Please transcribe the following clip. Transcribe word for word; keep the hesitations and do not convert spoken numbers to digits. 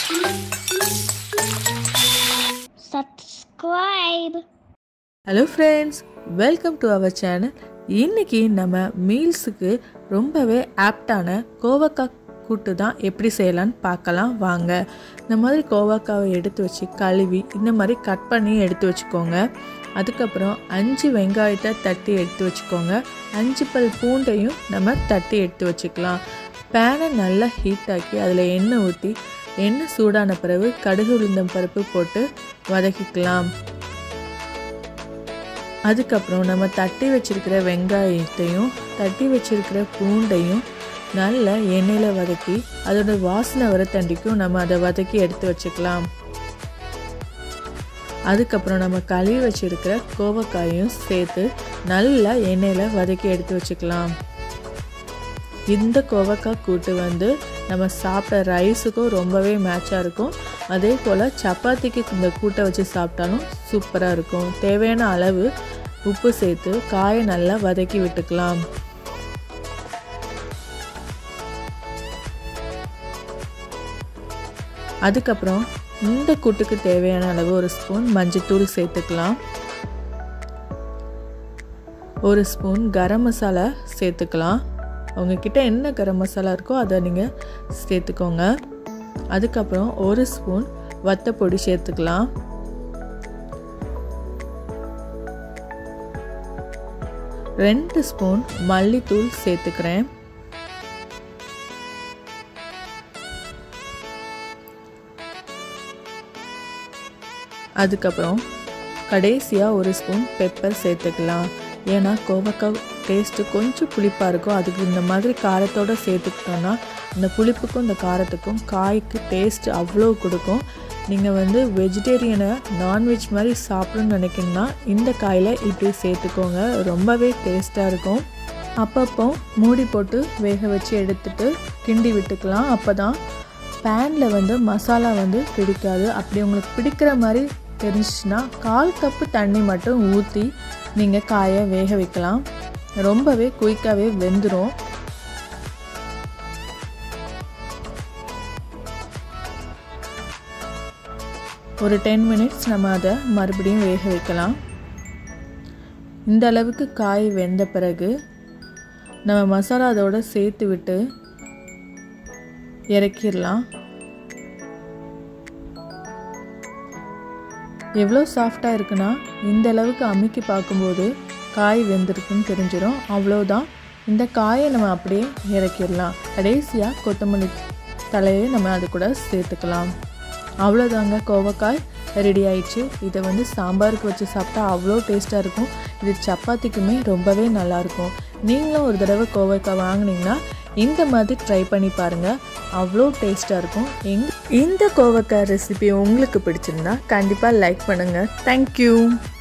Subscribe. Hello friends, welcome to our channel. இன்னைக்கு நம்ம மீல்ஸுக்கு ரொம்பவே ஆப்டான கோவக்காய் கூட்டு தான் எப்படி செய்யலாம்னு பார்க்கலாம் வாங்க. இந்த மாதிரி கோவக்காவை எடுத்து வச்சு கழுவி இந்த மாதிரி கட் பண்ணி எடுத்து வச்சுக்கோங்க. அதுக்கப்புறம் அஞ்சு வெங்காயத்தை தட்டி எடுத்து வச்சுக்கோங்க. அஞ்சு பல் பூண்டையும் நம்ம தட்டி எடுத்து வச்சுக்கலாம். பேனை நல்லா ஹீட் ஆக்கி அதில் எண்ணெய் ஊற்றி எண்ணெய் சூடான பிறகு கடுகு உளுந்தம் பருப்பு போட்டு வதக்கிக்கலாம். அதுக்கப்புறம் நம்ம தட்டி வச்சிருக்கிற வெங்காயத்தையும் தட்டி வச்சிருக்கிற பூண்டையும் நல்ல எண்ணெயில் வதக்கி அதோட வாசனை வர தண்டிக்கும் நம்ம அதை வதக்கி எடுத்து வச்சுக்கலாம். அதுக்கப்புறம் நம்ம கழுவி வச்சிருக்கிற கோவக்காயும் சேர்த்து நல்லா எண்ணெயில் வதக்கி எடுத்து வச்சுக்கலாம். இந்த கோவக்காய் கூட்டு வந்து நம்ம சாப்பிட்ட ரைஸுக்கும் ரொம்பவே மேட்சாக இருக்கும். அதே போல் சப்பாத்திக்கு இந்த கூட்டை வச்சு சாப்பிட்டாலும் சூப்பராக இருக்கும். தேவையான அளவு உப்பு சேர்த்து காயை நல்லா வதக்கி விட்டுக்கலாம். அதுக்கப்புறம் இந்த கூட்டுக்கு தேவையான அளவு ஒரு ஸ்பூன் மஞ்சத்தூள் சேர்த்துக்கலாம். ஒரு ஸ்பூன் கரம் மசாலா சேர்த்துக்கலாம். உங்ககிட்ட என்ன கரம் மசாலா இருக்கோ அதை நீங்கள் சேர்த்துக்கோங்க. அதுக்கப்புறம் ஒரு ஸ்பூன் வத்தப்பொடி சேர்த்துக்கலாம். ரெண்டு ஸ்பூன் மல்லித்தூள் சேர்த்துக்கிறேன். அதுக்கப்புறம் கடைசியாக ஒரு ஸ்பூன் பெப்பர் சேர்த்துக்கலாம். ஏன்னா கோவக்காய் டேஸ்ட்டு கொஞ்சம் புளிப்பாக இருக்கும். அதுக்கு இந்த மாதிரி காரத்தோடு சேர்த்துக்கிட்டோன்னா இந்த புளிப்புக்கும் இந்த காரத்துக்கும் காய்க்கு டேஸ்ட் அவ்வளோ கொடுக்கும். நீங்கள் வந்து வெஜிடேரியனை நான்வெஜ் மாதிரி சாப்பிடணும்னு நினைக்கிங்கன்னா இந்த காயில் இப்படி சேர்த்துக்கோங்க. ரொம்பவே டேஸ்ட்டாக இருக்கும். அப்பப்போ மூடி போட்டு வேக வச்சு எடுத்துட்டு கிண்டி விட்டுக்கலாம். அப்போ தான் பேனில் வந்து மசாலா வந்து பிடிக்காது. அப்படி உங்களுக்கு பிடிக்கிற மாதிரி தெரிஞ்சிச்சுன்னா கால் கப்பு தண்ணி மட்டும் ஊற்றி நீங்கள் காயை வேக வைக்கலாம். ரொம்பவே குயிக்காகவே வெந்துடும். ஒரு டென் மினிட்ஸ் நம்ம அதை மறுபடியும் வேக வைக்கலாம். இந்த அளவுக்கு காய் வெந்த பிறகு நம்ம மசாலா அதோடு சேர்த்து விட்டு இறக்கிடலாம். எவ்வளோ சாஃப்டாக இருக்குன்னா இந்த அளவுக்கு அமுக்கி பார்க்கும்போது காய் வெந்திருக்குன்னு தெரிஞ்சிடும். அவ்வளோதான். இந்த காயை நம்ம அப்படியே இறக்கிடலாம். கடைசியாக கொத்தமல்லி தலையை நம்ம அது கூட சேர்த்துக்கலாம். அவ்வளோதாங்க, கோவக்காய் ரெடி ஆயிடுச்சு. இதை வந்து சாம்பாருக்கு வச்சு சாப்பிட்டா அவ்வளோ டேஸ்ட்டாக இருக்கும். இது சப்பாத்திக்குமே ரொம்பவே நல்லாயிருக்கும். நீங்களும் ஒரு தடவை கோவக்காய் வாங்கினீங்கன்னா இந்த மாதிரி ட்ரை பண்ணி பாருங்கள். அவ்வளோ டேஸ்ட்டாக இருக்கும். எங் இந்த கோவக்காய் ரெசிபி உங்களுக்கு பிடிச்சிருந்தா கண்டிப்பாக லைக் பண்ணுங்கள். தேங்க்யூ.